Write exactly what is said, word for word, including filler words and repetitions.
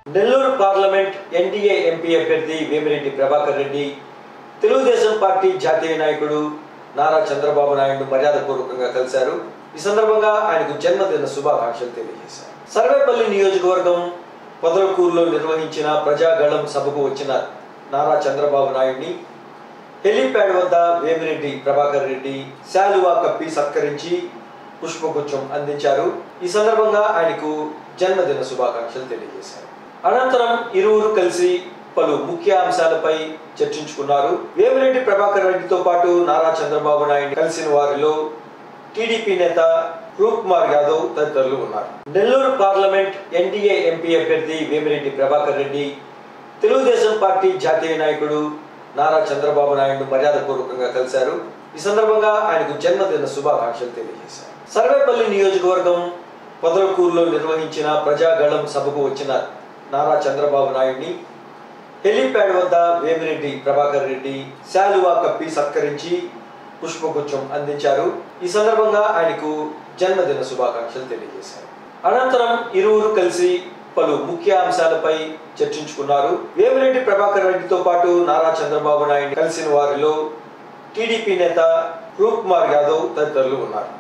Nellore parliament NDA MP అభ్యర్థి Vemireddy Prabhakar Reddy Telugu Desam party జాతీయ నాయకుడు నారా చంద్రబాబు నాయుడు మర్యాదపూర్వకంగా కలిశారు. ఈ సందర్భంగా ఆయనకు జన్మదిన శుభాకాంక్షలు తెలియజేశారు. సర్వేపల్లి నియోజకవర్గం పొదలకూరులో నిర్వహించిన ప్రజాగళం సభకు వచ్చిన నారా చంద్రబాబు నాయుడిని హెలీప్యాడ్ వద్ద వేమిరెడ్డి ప్రభాకర్ రెడ్డి శాలువా కప్పి సత్కరించి పుష్పగుచ్చం అందించారు. ఈ సందర్భంగా ఆయనకు జన్మదిన శుభాకాంక్షలు తెలియజేశారు. అనంతరం ఇరువురు కలిసి పలు ముఖ్య అంశాలపై చర్చించుకున్నారు. వేమిరెడ్డి ప్రభాకర్ రెడ్డితో పాటు నారా చంద్రబాబు నాయుడు కలిసిన వారిలో టీడీపీ నేత రూప్ కుమార్ యాదవ్ తదితరులు ఉన్నారు. నెల్లూరు పార్లమెంట్ ఎన్డీఏ ఎంపీ అభ్యర్థి వేమిరెడ్డి ప్రభాకర్ రెడ్డి తెలుగుదేశం పార్టీ జాతీయ నాయకుడు నారా చంద్రబాబు నాయుడు మర్యాదపూర్వకంగా కలిశారు. ఈ సందర్భంగా ఆయనకు జన్మదిన శుభాకాంక్షలు తెలియజేశారు. సర్వేపల్లి నియోజకవర్గం పొదలకూరులో నిర్వహించిన ప్రజాగళం సభకు వచ్చిన నారా చంద్రబాబు నాయుడిని హెలీప్యాడ్ వద్ద వేమిరెడ్డి ప్రభాకర్ రెడ్డి శాలువా కప్పి సత్కరించి పుష్పగుచ్చం అందించారు. ఈ సందర్భంగా ఆయనకు జన్మదిన శుభాకాంక్షలు తెలియజేశారు. అనంతరం ఇరువురు కలిసి పలు ముఖ్య అంశాలపై చర్చించుకున్నారు. వేమిరెడ్డి ప్రభాకర్ రెడ్డితో పాటు నారా చంద్రబాబు నాయుడు కలిసిన వారిలో టీడీపీ నేత రూప్ కుమార్ యాదవ్ తదితరులు ఉన్నారు.